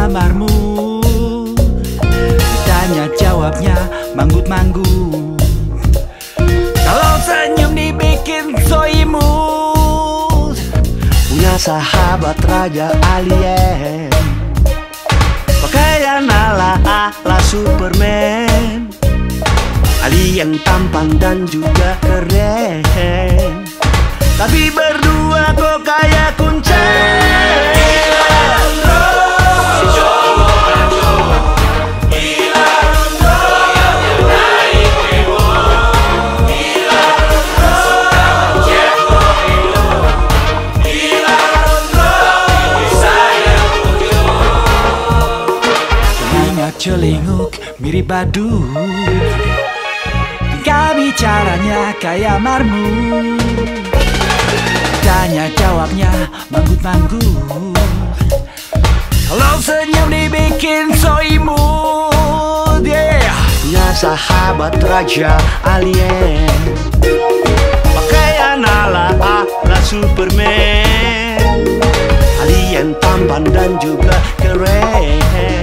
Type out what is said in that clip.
kamarmu. Tanya jawabnya manggut-manggut. Kalau senyum dibikin so imut. Punya sahabat raja alien, pakaian ala Superman. Alien tampan dan juga keren, tapi berdua kok kayak kuncen. Celinguk mirip badut, tingkah bicaranya kayak marmut. Tanya jawabnya manggut-manggut. Kalau senyum dibikin so imut, yeah. Punya sahabat raja alien, pakaian ala Superman. Alien tampan dan juga keren,